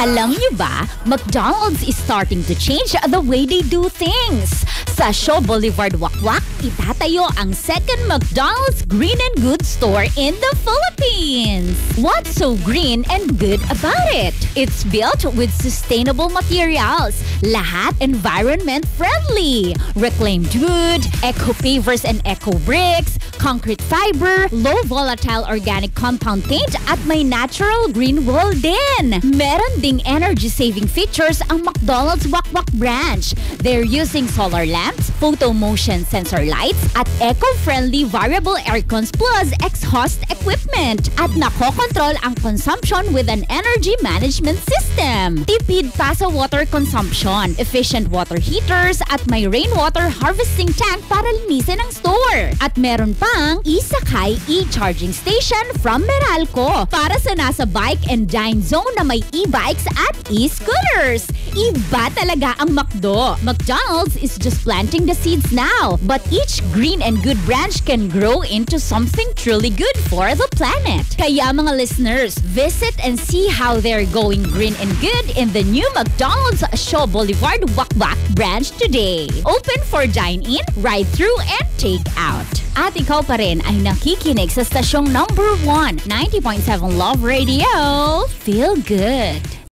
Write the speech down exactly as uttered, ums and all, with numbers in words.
Alam niyo ba, McDonald's is starting to change the way they do things. Sa Shaw Boulevard, Wakwak, itatayo ang second McDonald's Green and Good store in the Philippines. What's so green and good about it? It's built with sustainable materials, lahat environment-friendly. Reclaimed wood, eco-pavers and eco-bricks, concrete fiber, low volatile organic compound paint at may natural green wall din. Meron ding energy-saving features ang McDonald's Wakwak branch. They're using solar lamps, photo motion sensor lights at eco-friendly variable aircons plus exhaust equipment. At nakokontrol ang consumption with an energy management system. Tipid pa sa water consumption, efficient water heaters at may rainwater harvesting tank para linisin ang store. At meron pang Isakay e-charging station from Meralco para sa nasa bike and dine zone na may e-bikes at e-scooters. Iba talaga ang McDo. McDonald's is just planting the seeds now, but each green and good branch can grow into something truly good for the planet. Kaya mga listeners, visit and see how they're going green and good in the new McDonald's Shaw Boulevard Wakwak branch today. Open for dine-in, ride-through, and take-out. At ikaw pa rin ay nakikinig sa stasyong number one, ninety point seven Love Radio. Feel good.